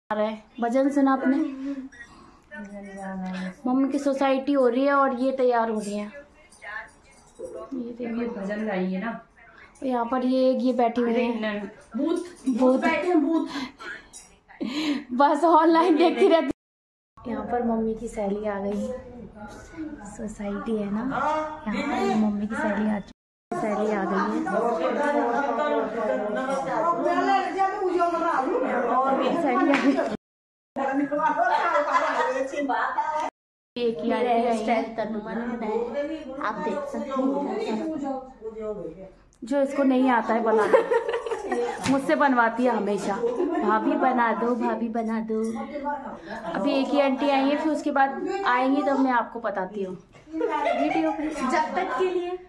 आ रहा है भजन सुना आपने। मम्मी की सोसाइटी हो रही है और ये तैयार हो रही है। ये देखो भजन गाई है ना। यहाँ पर ये बैठी हुई है भूत बैठे हैं भूत। बस ऑनलाइन देखती रहती। यहाँ पर मम्मी की सहेली आ गई। सोसाइटी है ना, यहाँ पर मम्मी की सहेली आ गई है। सहेली आ गई। एक आप देख सकते हैं। जो इसको नहीं आता है बनाना मुझसे बनवाती है हमेशा। भाभी बना दो, भाभी बना दो। अभी एक ही आंटी आई है, फिर उसके बाद आएंगी तब मैं आपको बताती हूँ वीडियो जब तक के लिए।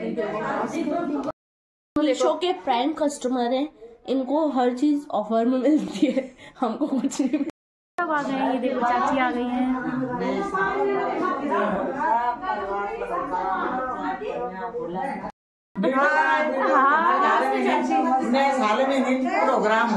मीशो के प्राइम कस्टमर हैं, इनको हर चीज ऑफर में मिलती है, हमको कुछ नहीं। सब आ गए हैं, ये देखो चाची आ गई हैं। प्रोग्राम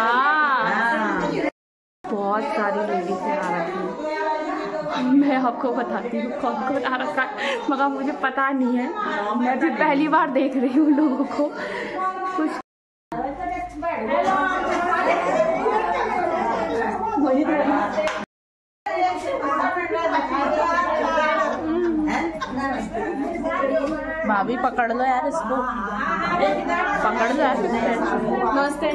बहुत सारी लेडीज आ रखी है। मैं आपको बताती हूँ कौन कौन आ रखा है, मगर मुझे पता नहीं है। मैं भी पहली बार देख रही हूँ लोगों को। कुछ भाभी पकड़ लो यार इसको, पकड़ लो यार। नमस्ते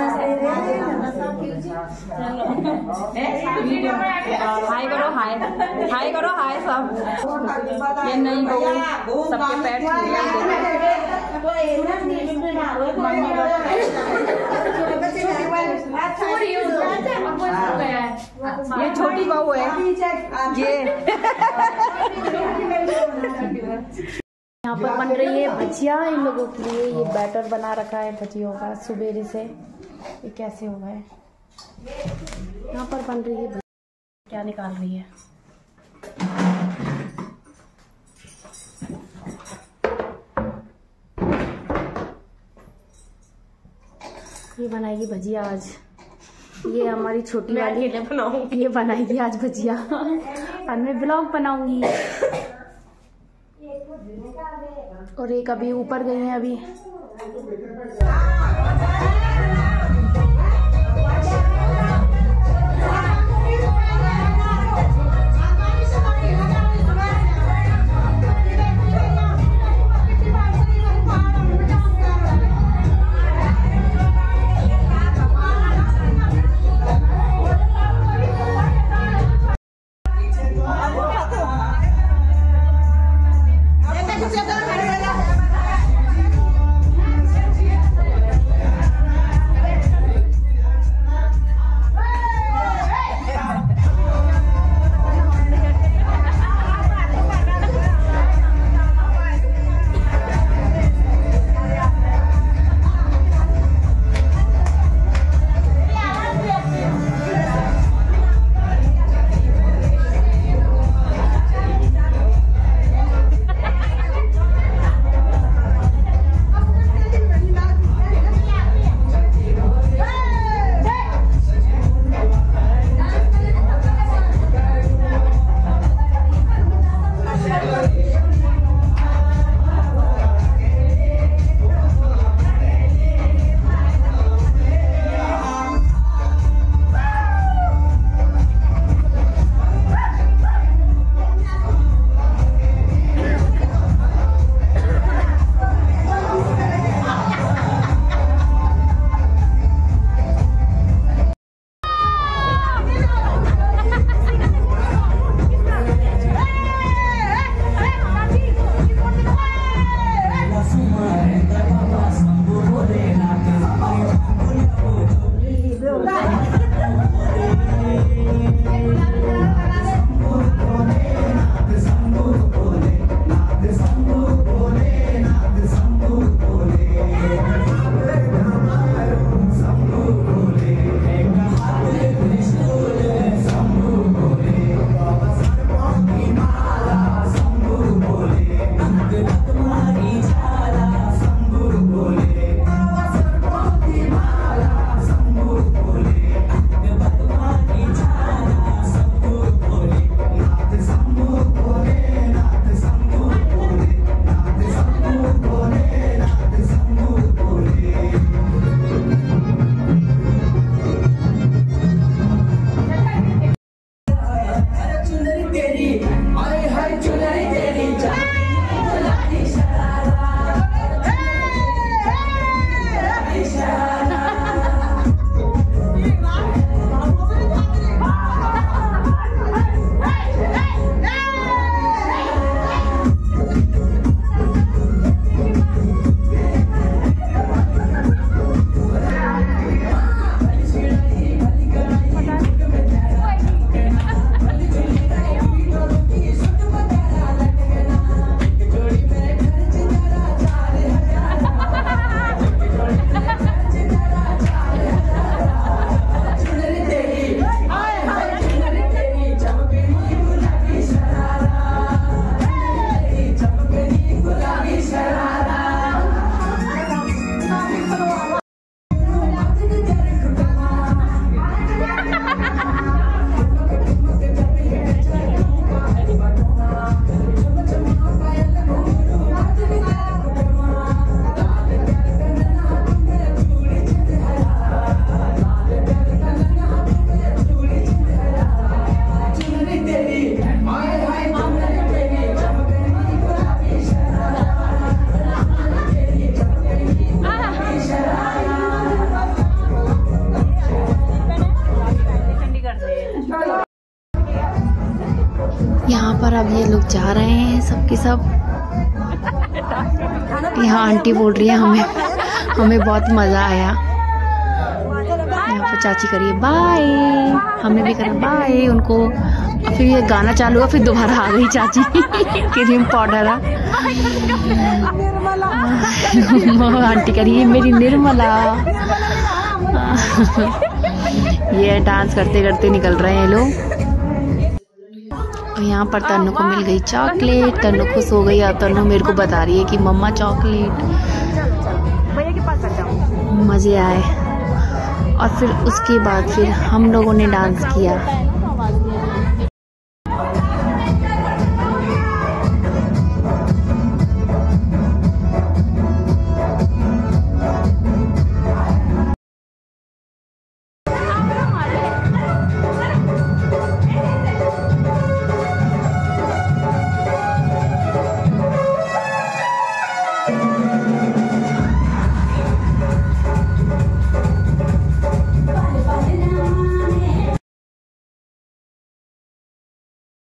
हाय करो, हाय करो, हाय सब। ये नहीं बहू सबके पैर ये छोटी बहू है ये। यहाँ पर बन रही है भजिया इन लोगों के लिए। ये बैटर बना रखा है भजियों का सुबेरे से। ये कैसे हुआ है, यहाँ पर बन रही है भजिया। क्या निकाल रही है, ये बनाएगी भजिया आज। ये हमारी छोटी वाली ये बनाएगी आज भजिया और मैं ब्लॉग बनाऊंगी। और एक अभी ऊपर गई है अभी। पर अब ये लोग जा रहे हैं सबके सब। यहाँ आंटी बोल रही है हमें बहुत मज़ा आया। यहाँ पर चाची करिए बाय, हमने भी करा बाय उनको। फिर ये गाना चालू हुआ, फिर दोबारा आ गई चाची क्रीम पाउडर। आंटी करिए मेरी निर्मला। ये डांस करते करते निकल रहे हैं लोग। और यहाँ पर तन्नू को मिल गई चॉकलेट। तन्नू खुश हो गई और तन्नू मेरे को बता रही है कि मम्मा चॉकलेट। मज़े आए। और फिर उसके बाद फिर हम लोगों ने डांस किया।